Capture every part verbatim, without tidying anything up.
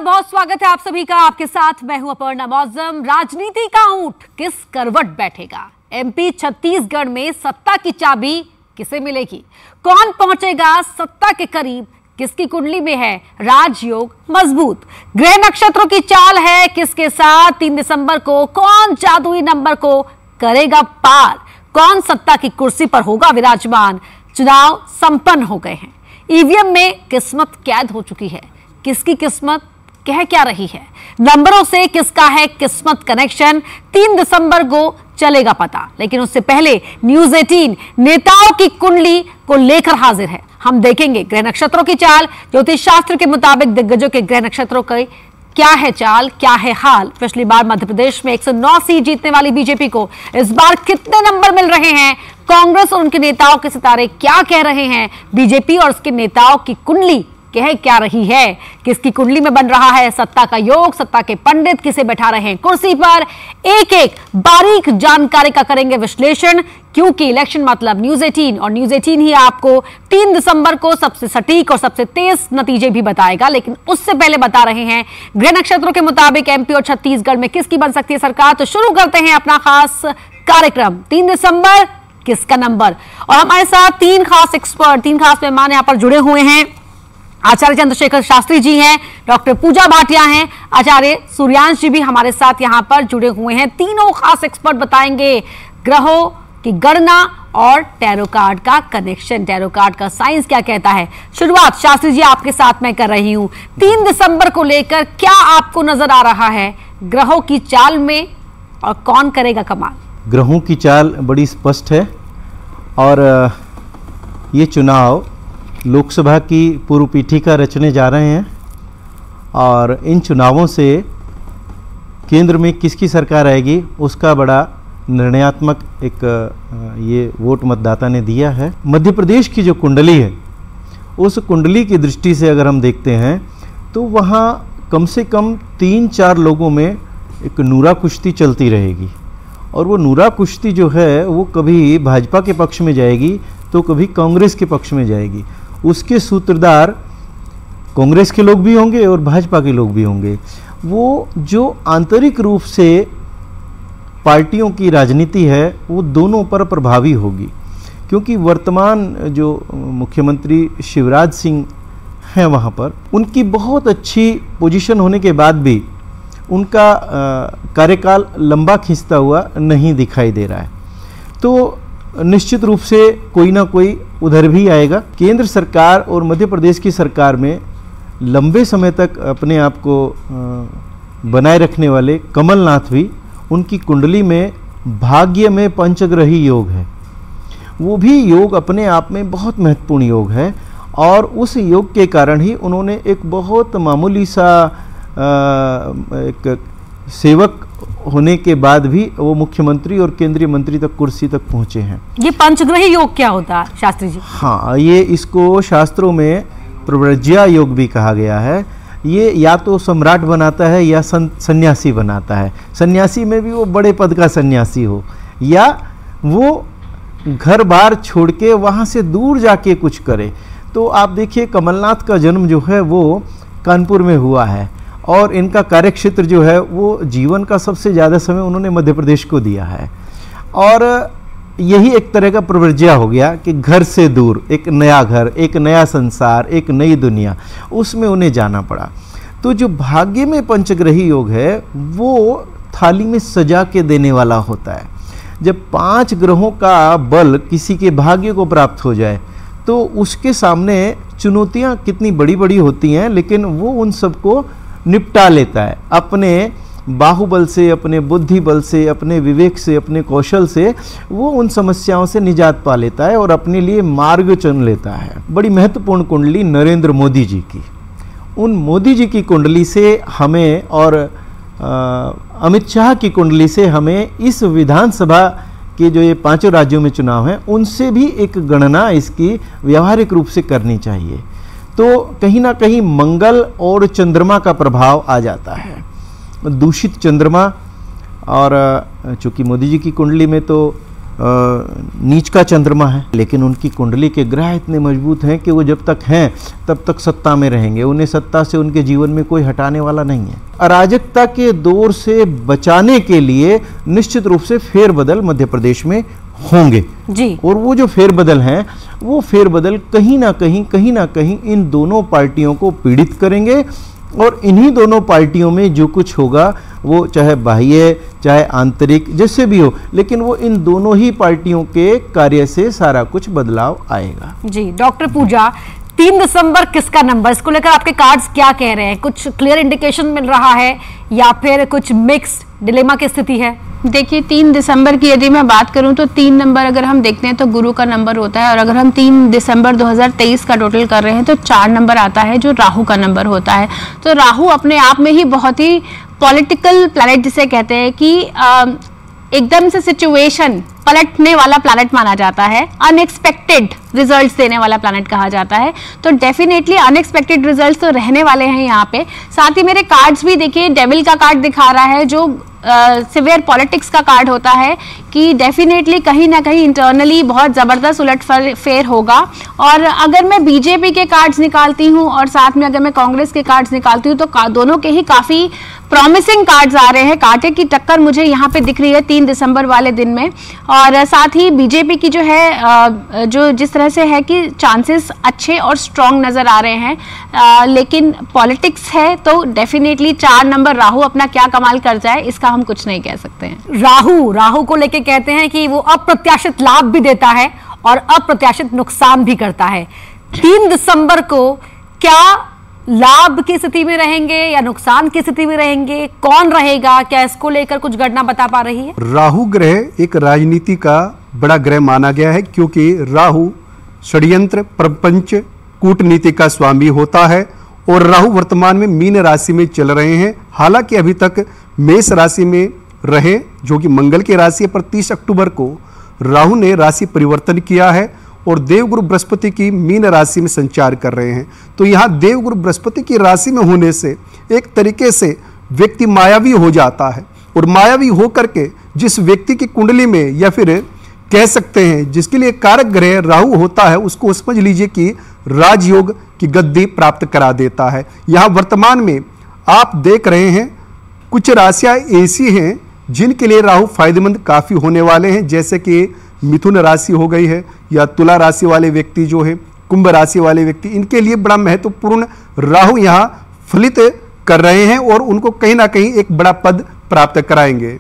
बहुत स्वागत है आप सभी का। आपके साथ मैं हूं अपर्णा मौजम। राजनीति का ऊंट किस करवट बैठेगा? एमपी छत्तीसगढ़ में सत्ता की चाबी किसे मिलेगी? कौन पहुंचेगा सत्ता के करीब? किसकी कुंडली में है राजयोग मजबूत? ग्रह नक्षत्रों की चाल है किसके साथ? तीन दिसंबर को कौन जादुई नंबर को करेगा पार? कौन सत्ता की कुर्सी पर होगा विराजमान? चुनाव संपन्न हो गए हैं, ईवीएम में किस्मत कैद हो चुकी है। किसकी किस्मत कह क्या रही है? नंबरों से किसका है किस्मत कनेक्शन? तीन दिसंबर को चलेगा पता। लेकिन उससे पहले न्यूज़ अठारह नेताओं की कुंडली को लेकर हाजिर है। हम देखेंगे ग्रह नक्षत्रों की चाल। ज्योतिष शास्त्र के मुताबिक दिग्गजों के ग्रह नक्षत्रों की क्या है चाल, क्या है हाल? पिछली बार मध्य प्रदेश में एक सौ नौ सीट जीतने वाली बीजेपी को इस बार कितने नंबर मिल रहे हैं? कांग्रेस और उनके नेताओं के सितारे क्या कह रहे हैं? बीजेपी और उसके नेताओं की कुंडली कह क्या रही है? किसकी कुंडली में बन रहा है सत्ता का योग? सत्ता के पंडित किसे बैठा रहे हैं कुर्सी पर? एक एक बारीक जानकारी का करेंगे विश्लेषण, क्योंकि इलेक्शन मतलब न्यूज़ अठारह और न्यूज़ अठारह ही आपको तीन दिसंबर को सबसे सटीक और सबसे तेज नतीजे भी बताएगा। लेकिन उससे पहले बता रहे हैं ग्रह नक्षत्रों के मुताबिक एमपी और छत्तीसगढ़ में किसकी बन सकती है सरकार। तो शुरू करते हैं अपना खास कार्यक्रम तीन दिसंबर किसका नंबर। और हमारे साथ तीन खास एक्सपर्ट, तीन खास मेहमान यहाँ पर जुड़े हुए हैं। आचार्य चंद्रशेखर शास्त्री जी हैं, डॉक्टर पूजा भाटिया हैं, आचार्य सूर्यांश जी भी हमारे साथ यहाँ पर जुड़े हुए हैं। तीनों खास एक्सपर्ट बताएंगे ग्रहों की गणना और टैरो कार्ड का कनेक्शन, टैरो कार्ड का साइंस क्या कहता है। शुरुआत शास्त्री जी आपके साथ मैं कर रही हूँ। तीन दिसंबर को लेकर क्या आपको नजर आ रहा है ग्रहों की चाल में, और कौन करेगा कमाल? ग्रहों की चाल बड़ी स्पष्ट है और ये चुनाव लोकसभा की पूर्व पीठिका रचने जा रहे हैं और इन चुनावों से केंद्र में किसकी सरकार आएगी उसका बड़ा निर्णयात्मक एक ये वोट मतदाता ने दिया है। मध्य प्रदेश की जो कुंडली है उस कुंडली की दृष्टि से अगर हम देखते हैं तो वहाँ कम से कम तीन चार लोगों में एक नूरा कुश्ती चलती रहेगी और वो नूरा कुश्ती जो है वो कभी भाजपा के पक्ष में जाएगी तो कभी कांग्रेस के पक्ष में जाएगी। उसके सूत्रधार कांग्रेस के लोग भी होंगे और भाजपा के लोग भी होंगे। वो जो आंतरिक रूप से पार्टियों की राजनीति है वो दोनों पर प्रभावी होगी, क्योंकि वर्तमान जो मुख्यमंत्री शिवराज सिंह हैं वहाँ पर उनकी बहुत अच्छी पोजीशन होने के बाद भी उनका कार्यकाल लंबा खिंचता हुआ नहीं दिखाई दे रहा है। तो निश्चित रूप से कोई ना कोई उधर भी आएगा। केंद्र सरकार और मध्य प्रदेश की सरकार में लंबे समय तक अपने आप को बनाए रखने वाले कमलनाथ भी, उनकी कुंडली में भाग्य में पंचग्रही योग है। वो भी योग अपने आप में बहुत महत्वपूर्ण योग है और उस योग के कारण ही उन्होंने एक बहुत मामूली सा एक सेवक होने के बाद भी वो मुख्यमंत्री और केंद्रीय मंत्री तक कुर्सी तक पहुंचे हैं। ये पंचग्रही योग क्या होता है शास्त्री जी? हाँ, ये इसको शास्त्रों में प्रव्रज्या योग भी कहा गया है। ये या तो सम्राट बनाता है या सन्यासी बनाता है। सन्यासी में भी वो बड़े पद का सन्यासी हो या वो घर बार छोड़ के वहाँ से दूर जाके कुछ करे। तो आप देखिए कमलनाथ का जन्म जो है वो कानपुर में हुआ है और इनका कार्यक्षेत्र जो है वो जीवन का सबसे ज़्यादा समय उन्होंने मध्य प्रदेश को दिया है। और यही एक तरह का प्रवर्ज्या हो गया कि घर से दूर एक नया घर, एक नया संसार, एक नई दुनिया, उसमें उन्हें जाना पड़ा। तो जो भाग्य में पंचग्रही योग है वो थाली में सजा के देने वाला होता है। जब पांच ग्रहों का बल किसी के भाग्य को प्राप्त हो जाए तो उसके सामने चुनौतियाँ कितनी बड़ी बड़ी होती हैं, लेकिन वो उन सबको निपटा लेता है अपने बाहुबल से, अपने बुद्धि बल से, अपने विवेक से, अपने कौशल से। वो उन समस्याओं से निजात पा लेता है और अपने लिए मार्ग चुन लेता है। बड़ी महत्वपूर्ण कुंडली नरेंद्र मोदी जी की, उन मोदी जी की कुंडली से हमें और आ, अमित शाह की कुंडली से हमें इस विधानसभा के जो ये पांचों राज्यों में चुनाव हैं उनसे भी एक गणना इसकी व्यावहारिक रूप से करनी चाहिए। तो कहीं ना कहीं मंगल और चंद्रमा का प्रभाव आ जाता है। दूषित चंद्रमा, और चूंकि मोदी जी की कुंडली में तो नीच का चंद्रमा है, लेकिन उनकी कुंडली के ग्रह इतने मजबूत हैं कि वो जब तक हैं तब तक सत्ता में रहेंगे। उन्हें सत्ता से उनके जीवन में कोई हटाने वाला नहीं है। अराजकता के दौर से बचाने के लिए निश्चित रूप से फेरबदल मध्य प्रदेश में होंगे जी। और वो जो फेरबदल हैं वो फेरबदल कहीं ना कहीं कहीं ना कहीं इन दोनों पार्टियों को पीड़ित करेंगे और इन्हीं दोनों पार्टियों में जो कुछ होगा वो चाहे बाह्य चाहे आंतरिक जैसे भी हो, लेकिन वो इन दोनों ही पार्टियों के कार्य से सारा कुछ बदलाव आएगा। जी डॉक्टर पूजा, तीन दिसंबर किसका नंबर, इसको लेकर आपके कार्ड्स क्या कह रहे हैं? कुछ क्लियर इंडिकेशन मिल रहा है या फिर कुछ मिक्स्ड डिलेमा की स्थिति है? देखिए, तीन दिसंबर की यदि मैं बात करूं तो तीन नंबर अगर हम देखते हैं तो गुरु का नंबर होता है, और अगर हम तीन दिसंबर दो हज़ार तेईस का टोटल कर रहे हैं तो चार नंबर आता है जो राहु का नंबर होता है। तो राहु अपने आप में ही बहुत ही पॉलिटिकल प्लैनेट जिसे कहते हैं कि एकदम से सिचुएशन पलटने वाला प्लैनेट माना जाता है, अनएक्सपेक्टेड रिजल्ट्स देने वाला प्लैनेट कहा जाता है। तो डेफिनेटली अनएक्सपेक्टेड रिजल्ट्स तो रहने वाले हैं यहाँ पे। साथ ही मेरे कार्ड्स भी देखिए, डेविल का कार्ड दिखा रहा है जो सिवियर uh, पॉलिटिक्स का कार्ड होता है कि डेफिनेटली कहीं ना कहीं इंटरनली बहुत ज़बरदस्त उलट फेर होगा। और अगर मैं बीजेपी के कार्ड्स निकालती हूँ और साथ में अगर मैं कांग्रेस के कार्ड्स निकालती हूँ तो दोनों के ही काफ़ी प्रॉमिसिंग कार्ड्स आ रहे हैं। कांटे की टक्कर मुझे यहाँ पे दिख रही है तीन दिसंबर वाले दिन में। और साथ ही बीजेपी की जो है जो जिस तरह से है कि चांसेस अच्छे और स्ट्रॉन्ग नज़र आ रहे हैं, आ, लेकिन पॉलिटिक्स है तो डेफिनेटली चार नंबर राहु अपना क्या कमाल कर जाए इसका हम कुछ नहीं कह सकते हैं। राहु राहु को लेके कहते हैं कि वो अप्रत्याशित लाभ भी देता है और अप्रत्याशित नुकसान भी करता है। तीन दिसंबर को क्या लाभ की स्थिति में रहेंगे या नुकसान की स्थिति में रहेंगे, कौन रहेगा, क्या इसको लेकर कुछ गणना बता पा रही है? राहु ग्रह एक राजनीति का बड़ा ग्रह माना गया है क्योंकि राहु षड्यंत्र, प्रपंच, कूटनीति का स्वामी होता है और राहु वर्तमान में मीन राशि में चल रहे हैं। हालांकि अभी तक मेष राशि में रहे जो कि मंगल की राशि है, पर तीस अक्टूबर को राहु ने राशि परिवर्तन किया है और देवगुरु बृहस्पति की मीन राशि में संचार कर रहे हैं। तो यहाँ देवगुरु बृहस्पति की राशि में होने से एक तरीके से व्यक्ति मायावी हो जाता है और मायावी होकर के जिस व्यक्ति की कुंडली में या फिर कह सकते हैं जिसके लिए कारक ग्रह राहु होता है उसको समझ लीजिए कि राजयोग की गद्दी प्राप्त करा देता है। यहाँ वर्तमान में आप देख रहे हैं कुछ राशियाँ ऐसी हैं जिनके लिए राहु फायदेमंद काफ़ी होने वाले हैं, जैसे कि मिथुन राशि हो गई है या तुला राशि वाले व्यक्ति जो है, कुंभ राशि वाले व्यक्ति, इनके लिए बड़ा महत्वपूर्ण राहु यहाँ फलित कर रहे हैं और उनको कहीं ना कहीं एक बड़ा पद प्राप्त कराएंगे।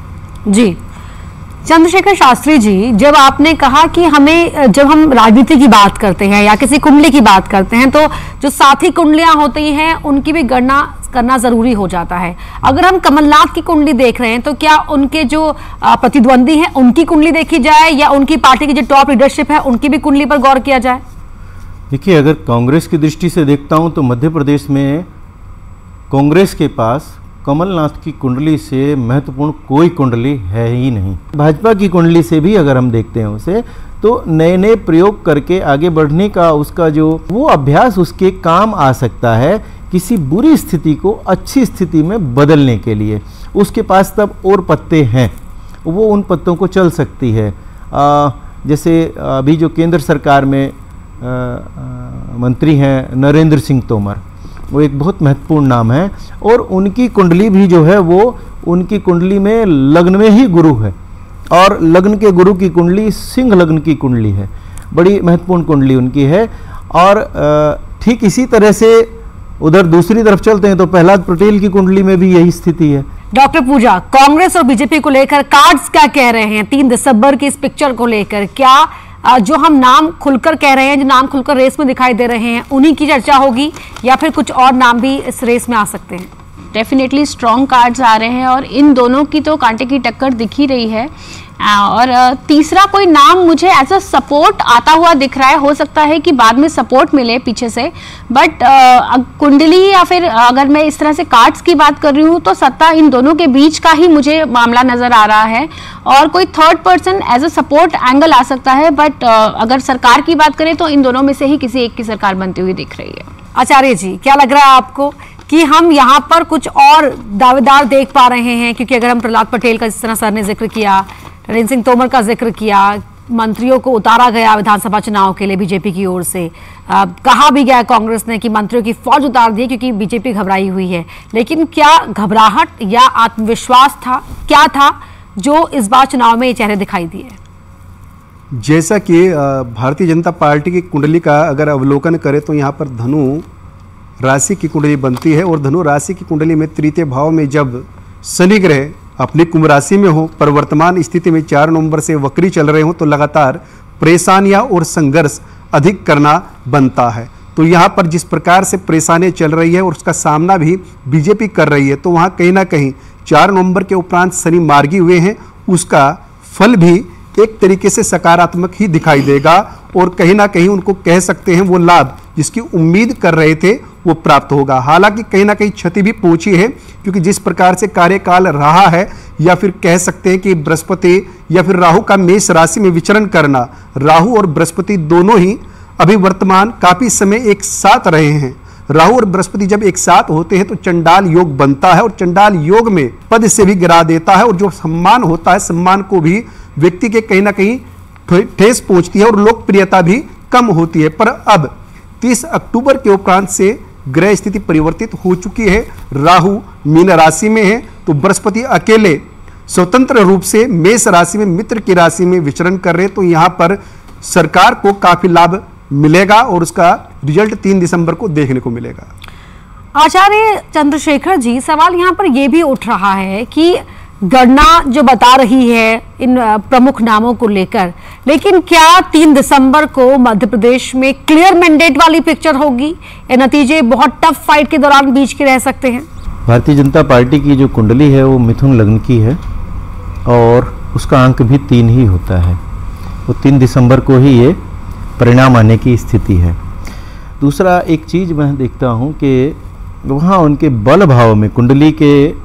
जी चंद्रशेखर शास्त्री जी, जब आपने कहा कि हमें जब हम राजनीति की बात करते हैं या किसी कुंडली की बात करते हैं तो जो साथी कुंडलियां होती हैं उनकी भी गणना करना जरूरी हो जाता है। अगर हम कमलनाथ की कुंडली देख रहे हैं तो क्या उनके जो प्रतिद्वंदी हैं उनकी कुंडली देखी जाए या उनकी पार्टी की जो टॉप लीडरशिप है उनकी भी कुंडली पर गौर किया जाए? देखिए, अगर कांग्रेस की दृष्टि से देखता हूं तो मध्य प्रदेश में कांग्रेस के पास कमलनाथ की कुंडली से महत्वपूर्ण कोई कुंडली है ही नहीं। भाजपा की कुंडली से भी अगर हम देखते हैं उसे तो नए नए प्रयोग करके आगे बढ़ने का उसका जो वो अभ्यास उसके काम आ सकता है किसी बुरी स्थिति को अच्छी स्थिति में बदलने के लिए। उसके पास तब और पत्ते हैं, वो उन पत्तों को चल सकती है। आ, जैसे अभी जो केंद्र सरकार में आ, आ, मंत्री हैं नरेंद्र सिंह तोमर, वो एक बहुत महत्वपूर्ण नाम है और उनकी कुंडली भी जो है वो उनकी कुंडली में लग्न में ही गुरु है और लग्न के गुरु की कुंडली सिंह लग्न की कुंडली है, बड़ी महत्वपूर्ण कुंडली उनकी है। और ठीक इसी तरह से उधर दूसरी तरफ चलते हैं तो प्रहलाद पटेल की कुंडली में भी यही स्थिति है। डॉक्टर पूजा, कांग्रेस और बीजेपी को लेकर कार्ड्स क्या कह रहे हैं तीन दिसंबर की इस पिक्चर को लेकर? क्या जो हम नाम खुलकर कह रहे हैं, जो नाम खुलकर रेस में दिखाई दे रहे हैं, उन्हीं की चर्चा होगी या फिर कुछ और नाम भी इस रेस में आ सकते हैं? डेफिनेटली स्ट्रॉन्ग कार्ड्स आ रहे हैं और इन दोनों की तो कांटे की टक्कर दिख ही रही है। और तीसरा कोई नाम मुझे एज अ सपोर्ट आता हुआ दिख रहा है, हो सकता है कि बाद में सपोर्ट मिले पीछे से, बट कुंडली या फिर अगर मैं इस तरह से कार्ड्स की बात कर रही हूँ तो सत्ता इन दोनों के बीच का ही मुझे मामला नजर आ रहा है और कोई third person as a support angle आ सकता है। बट अगर सरकार की बात करें तो इन दोनों में से ही किसी एक की सरकार बनती हुई दिख रही है। आचार्य जी, क्या लग रहा है आपको कि हम यहाँ पर कुछ और दावेदार देख पा रहे हैं? क्योंकि अगर हम प्रहलाद पटेल का जिस तरह सर ने जिक्र किया, नरेंद्र सिंह तोमर का जिक्र किया, मंत्रियों को उतारा गया विधानसभा चुनाव के लिए बीजेपी की ओर से, आ, कहा भी गया कांग्रेस ने कि मंत्रियों की फौज उतार दी क्योंकि बीजेपी घबराई हुई है। लेकिन क्या घबराहट या आत्मविश्वास था, क्या था जो इस बार चुनाव में ये चेहरे दिखाई दिए? जैसा कि भारतीय जनता पार्टी की कुंडली का अगर अवलोकन करें तो यहाँ पर धनु राशि की कुंडली बनती है और धनु राशि की कुंडली में तृतीय भाव में जब शनि ग्रह अपनी कुंभ राशि में हो, पर वर्तमान स्थिति में चार नवंबर से वक्री चल रहे हो, तो लगातार परेशानियां और संघर्ष अधिक करना बनता है। तो यहाँ पर जिस प्रकार से परेशानियां चल रही है और उसका सामना भी बीजेपी कर रही है, तो वहाँ कहीं ना कहीं चार नवंबर के उपरांत शनि मार्गी हुए हैं, उसका फल भी एक तरीके से सकारात्मक ही दिखाई देगा और कहीं ना कहीं उनको कह सकते हैं वो लाभ जिसकी उम्मीद कर रहे थे वो प्राप्त होगा। हालांकि कहीं ना कहीं क्षति भी पहुंची है, क्योंकि जिस प्रकार से कार्यकाल रहा है, या फिर कह सकते हैं कि बृहस्पति या फिर राहु का मेष राशि में विचरण करना, राहु और बृहस्पति दोनों ही अभी वर्तमान काफी समय एक साथ रहे हैं। राहु और बृहस्पति जब एक साथ होते हैं तो चंडाल योग बनता है और चंडाल योग में पद से भी गिरा देता है और जो सम्मान होता है, सम्मान को भी व्यक्ति के कहीं ना कहीं ठेस पहुंचती है और लोकप्रियता भी कम होती है। पर अब तीस अक्टूबर के उपरांत से ग्रह स्थिति परिवर्तित हो चुकी है। राहु मीन राशि में है तो बृहस्पति अकेले स्वतंत्र रूप से मेष राशि में मित्र की राशि में विचरण कर रहे, तो यहां पर सरकार को काफी लाभ मिलेगा और उसका रिजल्ट तीन दिसंबर को देखने को मिलेगा। आचार्य चंद्रशेखर जी, सवाल यहां पर यह भी उठ रहा है कि गणना जो बता रही है इन प्रमुख नामों को लेकर, लेकिन क्या तीन दिसंबर को मध्य प्रदेश में क्लियर मैंडेट वाली पिक्चर होगी? ये नतीजे बहुत टफ फाइट के दौरान बीच के रह सकते हैं। भारतीय जनता पार्टी की जो कुंडली है वो मिथुन लग्न की है और उसका अंक भी तीन ही होता है। वो तीन दिसंबर को ही ये परिणाम आने की स्थिति है। दूसरा एक चीज मैं देखता हूँ कि वहाँ उनके बल भाव में, कुंडली के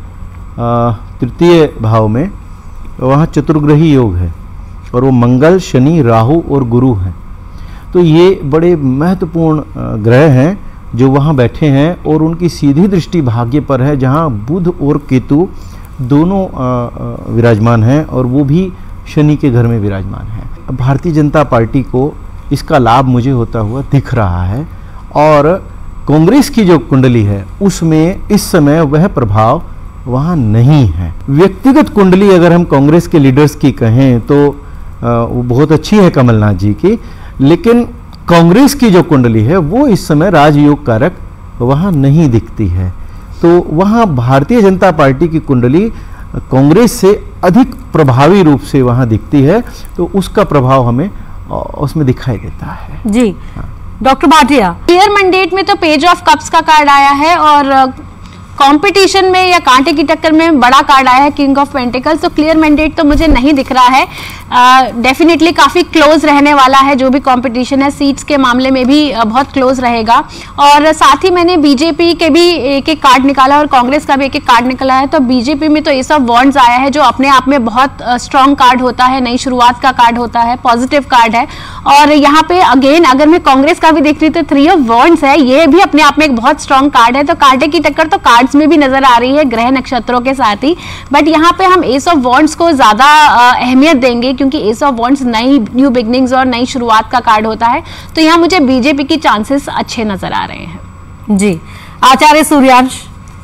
तृतीय भाव में वहाँ चतुर्ग्रही योग है और वो मंगल, शनि, राहु और गुरु हैं। तो ये बड़े महत्वपूर्ण ग्रह हैं जो वहाँ बैठे हैं और उनकी सीधी दृष्टि भाग्य पर है, जहाँ बुध और केतु दोनों विराजमान हैं और वो भी शनि के घर में विराजमान है। भारतीय जनता पार्टी को इसका लाभ मुझे होता हुआ दिख रहा है और कांग्रेस की जो कुंडली है उसमें इस समय वह प्रभाव वहाँ नहीं है। व्यक्तिगत कुंडली अगर हम कांग्रेस के लीडर्स की कहें तो वो बहुत अच्छी है कमलनाथ जी की, लेकिन कांग्रेस की जो कुंडली है वो इस समय राजयोग कारक वहाँ नहीं दिखती है। तो वहाँ भारतीय जनता पार्टी की कुंडली कांग्रेस से अधिक प्रभावी रूप से वहाँ दिखती है, तो उसका प्रभाव हमें उसमें दिखाई देता है। जी डॉक्टर भाटिया, क्लियर मैंडेट में तो पेज ऑफ कप्स का कार्ड आया है और कंपटीशन में या कांटे की टक्कर में बड़ा कार्ड आया है किंग ऑफ पेंटिकल्स। तो क्लियर मैंडेट तो मुझे नहीं दिख रहा है। डेफिनेटली काफी क्लोज रहने वाला है जो भी कंपटीशन है, सीट्स के मामले में भी uh, बहुत क्लोज रहेगा। और साथ ही मैंने बीजेपी के भी एक एक कार्ड निकाला और कांग्रेस का भी एक एक कार्ड निकाला है। तो बीजेपी में तो एस ऑफ वॉन्ड्स आया है जो अपने आप में बहुत स्ट्रॉन्ग uh, कार्ड होता है, नई शुरुआत का कार्ड होता है, पॉजिटिव कार्ड है। और यहाँ पे अगेन अगर मैं कांग्रेस का भी देख रही तो थ्री ऑफ वॉन्ड्स है, ये भी अपने आप में एक बहुत स्ट्रॉन्ग कार्ड है। तो कांटे की टक्कर तो कार्ड में भी नजर आ रही है ग्रह नक्षत्रों के साथ ही, बट यहाँ पे हम एस ऑफ वॉन्ड्स को ज्यादा अहमियत देंगे क्योंकि एस ऑफ वॉन्ड्स नई न्यू बिगनिंग्स और नई शुरुआत का कार्ड होता है। तो यहाँ मुझे बीजेपी की चांसेस अच्छे नजर आ रहे हैं। जी आचार्य सूर्यांश,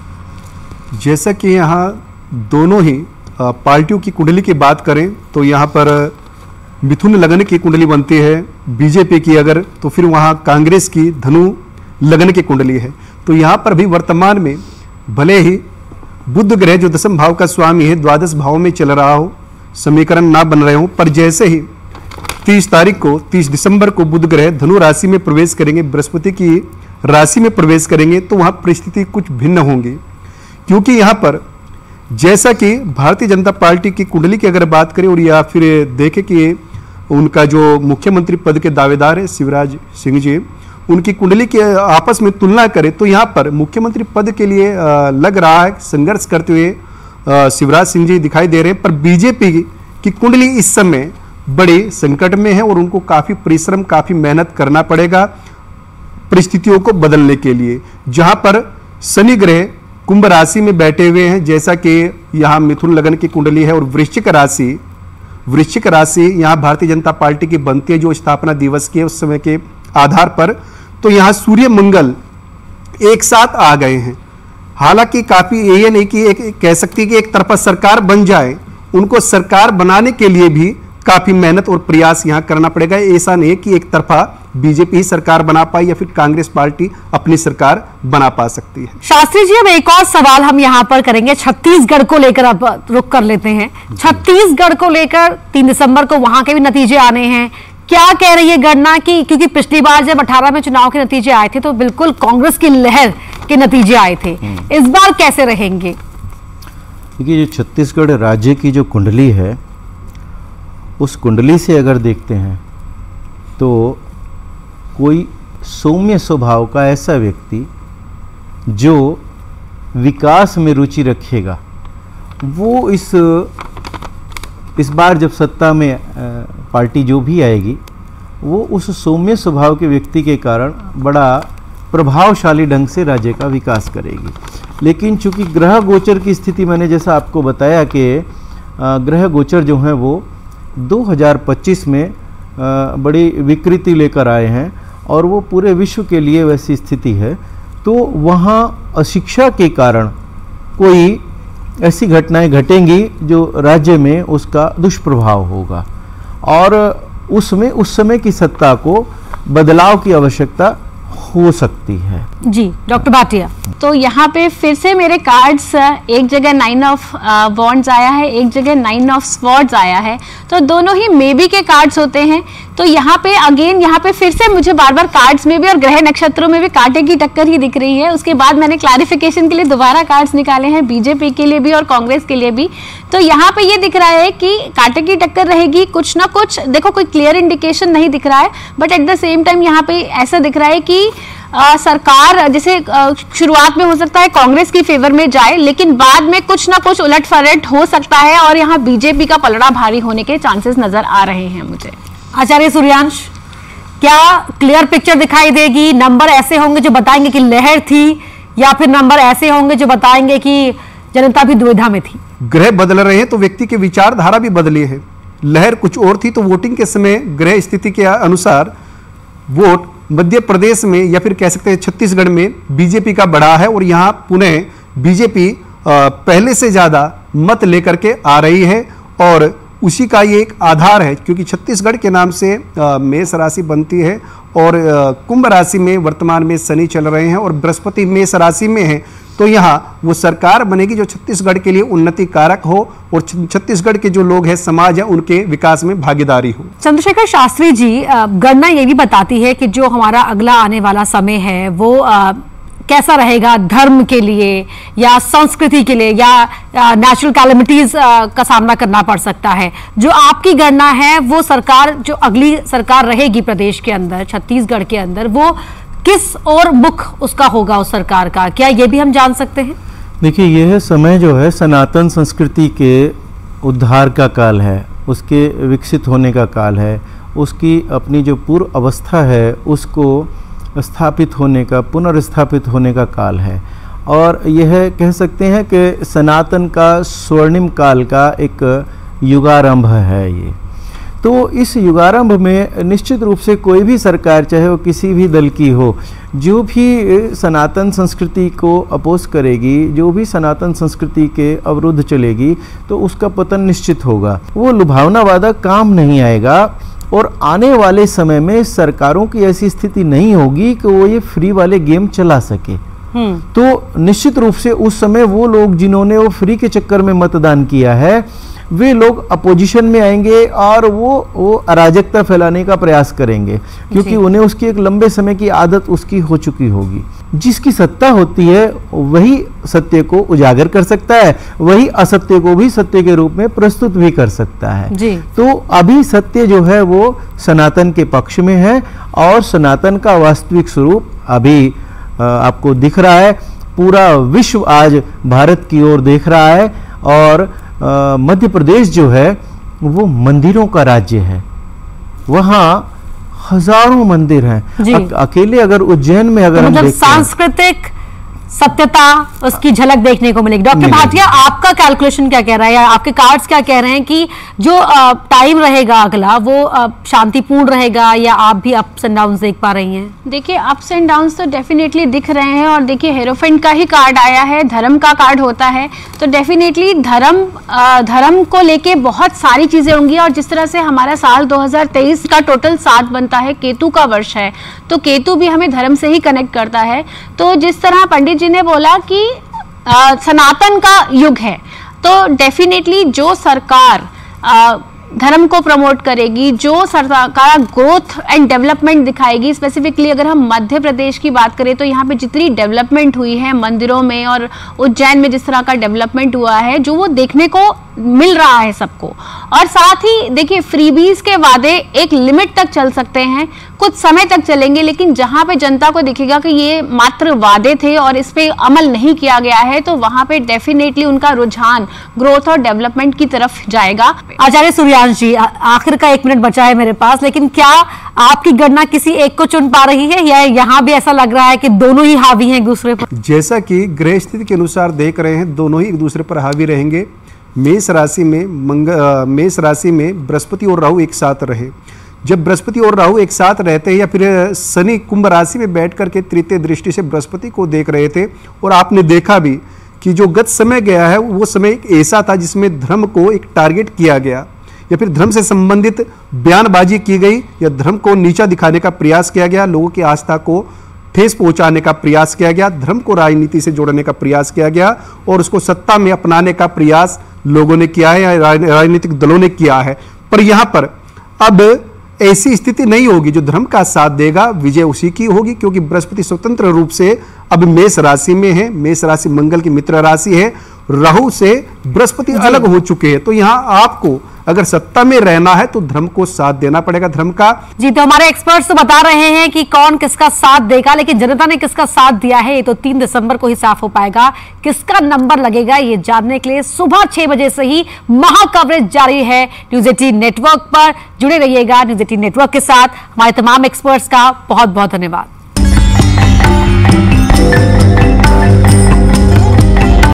जैसा कि यहाँ दोनों ही पार्टियों की कुंडली की बात करें तो यहाँ पर मिथुन लगन की कुंडली बनती है बीजेपी की, अगर तो फिर वहाँ कांग्रेस की धनु लगन की कुंडली है। तो यहाँ पर भी वर्तमान में भले ही बुध ग्रह जो दसम भाव का स्वामी है द्वादश भाव में चल रहा हो, समीकरण ना बन रहे हो, पर जैसे ही तीस तारीख को तीस दिसंबर को बुध ग्रह धनु राशि में प्रवेश करेंगे, बृहस्पति की राशि में प्रवेश करेंगे, तो वहाँ परिस्थिति कुछ भिन्न होंगी। क्योंकि यहाँ पर जैसा कि भारतीय जनता पार्टी की कुंडली की अगर बात करें और या फिर देखें कि उनका जो मुख्यमंत्री पद के दावेदार है शिवराज सिंह जी, उनकी कुंडली के आपस में तुलना करें तो यहाँ पर मुख्यमंत्री पद के लिए लग रहा है संघर्ष करते हुए शिवराज सिंह जी दिखाई दे रहे हैं। पर बीजेपी की कुंडली इस समय बड़े संकट में है और उनको काफी परिश्रम, काफी मेहनत करना पड़ेगा परिस्थितियों को बदलने के लिए। जहां पर शनि ग्रह कुंभ राशि में बैठे हुए हैं, जैसा कि यहाँ मिथुन लगन की कुंडली है, और वृश्चिक राशि वृश्चिक राशि यहाँ भारतीय जनता पार्टी की बनती है, जो स्थापना दिवस की है उस समय के आधार पर। तो यहाँ सूर्य मंगल एक साथ आ गए हैं। हालांकि काफी ये नहीं कि एक कह सकती है कि एक तरफा सरकार बन जाए, उनको सरकार बनाने के लिए भी काफी मेहनत और प्रयास यहाँ करना पड़ेगा। ऐसा नहीं है कि एक तरफा बीजेपी ही सरकार बना पाई या फिर कांग्रेस पार्टी अपनी सरकार बना पा सकती है। शास्त्री जी, अब एक और सवाल हम यहाँ पर करेंगे, छत्तीसगढ़ को लेकर अब रुक कर लेते हैं। छत्तीसगढ़ को लेकर तीन दिसंबर को वहां के भी नतीजे आने हैं। क्या कह रही है गणना की, क्योंकि पिछली बार जब अठारह में चुनाव के नतीजे आए थे तो बिल्कुल कांग्रेस की लहर के नतीजे आए थे, इस बार कैसे रहेंगे? देखिए, जो छत्तीसगढ़ राज्य की जो कुंडली है, उस कुंडली से अगर देखते हैं तो कोई सौम्य स्वभाव का ऐसा व्यक्ति जो विकास में रुचि रखेगा, वो इस इस बार जब सत्ता में पार्टी जो भी आएगी, वो उस सौम्य स्वभाव के व्यक्ति के कारण बड़ा प्रभावशाली ढंग से राज्य का विकास करेगी। लेकिन चूंकि ग्रह गोचर की स्थिति, मैंने जैसा आपको बताया कि ग्रह गोचर जो हैं वो दो हज़ार पच्चीस में बड़ी विकृति लेकर आए हैं और वो पूरे विश्व के लिए वैसी स्थिति है, तो वहाँ अशिक्षा के कारण कोई ऐसी घटनाएं घटेंगी जो राज्य में उसका दुष्प्रभाव होगा, और उसमें उस समय की सत्ता को बदलाव की आवश्यकता हो सकती है। जी डॉक्टर भाटिया। तो यहाँ पे फिर से मेरे कार्ड्स, एक जगह नाइन ऑफ वॉन्ड्स आया है, एक जगह नाइन ऑफ स्वॉर्ड्स आया है, तो दोनों ही मे बी के कार्ड्स होते हैं। तो यहाँ पे अगेन यहाँ पे फिर से मुझे बार बार कार्ड्स में भी और ग्रह नक्षत्रों में भी कांटे की टक्कर ही दिख रही है। उसके बाद मैंने क्लैरिफिकेशन के लिए दोबारा कार्ड्स निकाले हैं, बीजेपी के लिए भी और कांग्रेस के लिए भी। तो यहाँ पे ये दिख रहा है कि कांटे की टक्कर रहेगी, कुछ ना कुछ, देखो कोई क्लियर इंडिकेशन नहीं दिख रहा है, but at the same time यहाँ पे ऐसा दिख रहा है कि आ, सरकार जैसे शुरुआत में हो सकता है कांग्रेस की फेवर में जाए, लेकिन बाद में कुछ ना कुछ उलट फलट हो सकता है और यहाँ बीजेपी का पलड़ा भारी होने के चांसेस नजर आ रहे हैं मुझे। आचार्य सूर्यांश, क्या क्लियर पिक्चर दिखाई देगी? नंबर ऐसे होंगे जो बताएंगे कि लहर थी, या फिर नंबर ऐसे होंगे जो बताएंगे कि जनता भी दुविधा में थी? ग्रह बदल रहे हैं तो व्यक्ति की विचारधारा भी बदली है। लहर कुछ और थी, तो वोटिंग के समय ग्रह स्थिति के अनुसार वोट मध्य प्रदेश में या फिर कह सकते हैं छत्तीसगढ़ में बीजेपी का बढ़ा है, और यहाँ पुनः बीजेपी पहले से ज्यादा मत लेकर के आ रही है, और उसी का ये एक आधार है, क्योंकि छत्तीसगढ़ के नाम से मेष राशि बनती है और कुंभ राशि में वर्तमान में शनि चल रहे हैं और बृहस्पति मेष राशि में है। तो यहाँ वो सरकार बनेगी जो छत्तीसगढ़ के लिए उन्नति कारक हो और छत्तीसगढ़ के जो लोग हैं, समाज है, उनके विकास में भागीदारी हो। चंद्रशेखर शास्त्री जी, गणना ये भी बताती है कि जो हमारा अगला आने वाला समय है वो आ, कैसा रहेगा धर्म के लिए या संस्कृति के लिए या नेचुरल कैलेमिटीज का सामना करना पड़ सकता है। जो आपकी गणना है वो सरकार, जो अगली सरकार रहेगी प्रदेश के अंदर, छत्तीसगढ़ के अंदर, वो किस और मुख उसका होगा उस सरकार का, क्या ये भी हम जान सकते हैं? देखिए, यह समय जो है सनातन संस्कृति के उद्धार का काल है, उसके विकसित होने का काल है, उसकी अपनी जो पूर्व अवस्था है उसको स्थापित होने का, पुनर्स्थापित होने का काल है, और यह कह सकते हैं कि सनातन का स्वर्णिम काल का एक युगारंभ है ये। तो इस युगारंभ में निश्चित रूप से कोई भी सरकार, चाहे वो किसी भी दल की हो, जो भी सनातन संस्कृति को अपोज करेगी, जो भी सनातन संस्कृति के अवरुद्ध चलेगी, तो उसका पतन निश्चित होगा। वो लुभावना वादा काम नहीं आएगा, और आने वाले समय में सरकारों की ऐसी स्थिति नहीं होगी कि वो ये फ्री वाले गेम चला सके। तो निश्चित रूप से उस समय वो लोग जिन्होंने वो फ्री के चक्कर में मतदान किया है, वे लोग अपोजिशन में आएंगे और वो वो अराजकता फैलाने का प्रयास करेंगे, क्योंकि उन्हें उसकी एक लंबे समय की आदत उसकी हो चुकी होगी। जिसकी सत्ता होती है वही सत्य को उजागर कर सकता है, वही असत्य को भी सत्य के रूप में प्रस्तुत भी कर सकता है जी। तो अभी सत्य जो है वो सनातन के पक्ष में है, और सनातन का वास्तविक स्वरूप अभी आपको दिख रहा है। पूरा विश्व आज भारत की ओर देख रहा है, और मध्य प्रदेश जो है वो मंदिरों का राज्य है, वहाँ हजारों मंदिर हैं। अक, अकेले अगर उज्जैन में अगर तो हम मतलब देखते हैं, सांस्कृतिक सत्यता उसकी झलक देखने को मिलेगी। डॉक्टर भाटिया, आपका कैलकुलेशन क्या कह रहा है या आपके कार्ड्स क्या कह रहे हैं कि जो टाइम रहेगा अगला वो शांतिपूर्ण रहेगा या आप भी अप्स एंड डाउन्स देख पा रही हैं? देखिए, अप्स एंड डाउन्स तो डेफिनेटली दिख रहे हैं और देखिए हेरोफेंट का ही कार्ड आया है, धर्म का कार्ड होता है, तो डेफिनेटली धर्म धर्म को लेके बहुत सारी चीजें होंगी। और जिस तरह से हमारा साल दो हज़ार तेईस का टोटल सात बनता है, केतु का वर्ष है, तो केतु भी हमें धर्म से ही कनेक्ट करता है। तो जिस तरह पंडित जी ने बोला कि आ, सनातन का युग है, तो डेफिनेटली जो सरकार आ, धर्म को प्रमोट करेगी, जो सरकार ग्रोथ एंड डेवलपमेंट दिखाएगी, स्पेसिफिकली अगर हम मध्य प्रदेश की बात करें तो यहाँ पे जितनी डेवलपमेंट हुई है मंदिरों में और उज्जैन में जिस तरह का डेवलपमेंट हुआ है, जो वो देखने को मिल रहा है सबको। और साथ ही देखिए, फ्रीबीज के वादे एक लिमिट तक चल सकते हैं, कुछ समय तक चलेंगे, लेकिन जहां पे जनता को दिखेगा कि ये मात्र वादे थे और इस पे अमल नहीं किया गया है, तो वहां पे डेफिनेटली उनका रुझान ग्रोथ और डेवलपमेंट की तरफ जाएगा। आचार्य सूर्यांश जी, आखिर का एक मिनट बचा है मेरे पास, लेकिन क्या आपकी गणना किसी एक को चुन पा रही है या यहाँ भी ऐसा लग रहा है कि दोनों ही हावी हैं एक दूसरे पर? जैसा कि ग्रह स्थिति के अनुसार देख रहे हैं, दोनों ही एक दूसरे पर हावी रहेंगे। मेष राशि में मंग मेष राशि में बृहस्पति और राहु एक साथ रहे, जब बृहस्पति और राहु एक साथ रहते हैं या फिर शनि कुंभ राशि में बैठ करके तृतीय दृष्टि से बृहस्पति को देख रहे थे, और आपने देखा भी कि जो गत समय गया है वो समय एक ऐसा था जिसमें धर्म को एक टारगेट किया गया या फिर धर्म से संबंधित बयानबाजी की गई या धर्म को नीचा दिखाने का प्रयास किया गया, लोगों की आस्था को ठेस पहुंचाने का प्रयास किया गया, धर्म को राजनीति से जोड़ने का प्रयास किया गया और उसको सत्ता में अपनाने का प्रयास लोगों ने किया है या राजनीतिक दलों ने किया है। पर यहां पर अब ऐसी स्थिति नहीं होगी, जो धर्म का साथ देगा विजय उसी की होगी, क्योंकि बृहस्पति स्वतंत्र रूप से अब मेष राशि में है। मेष राशि मंगल की मित्र राशि है, राहु से बृहस्पति अलग हो चुके हैं। तो यहां आपको अगर सत्ता में रहना है तो धर्म को साथ देना पड़ेगा, धर्म का। जी, तो हमारे एक्सपर्ट्स तो बता रहे हैं कि कौन किसका साथ देगा, लेकिन जनता ने किसका साथ दिया है ये तो तीन दिसंबर को ही साफ हो पाएगा। किसका नंबर लगेगा ये जानने के लिए सुबह छह बजे से ही महा कवरेज जारी है न्यूज़ अठारह नेटवर्क पर। जुड़े रहिएगा न्यूज़ अठारह नेटवर्क के साथ। हमारे तमाम एक्सपर्ट्स का बहुत बहुत धन्यवाद।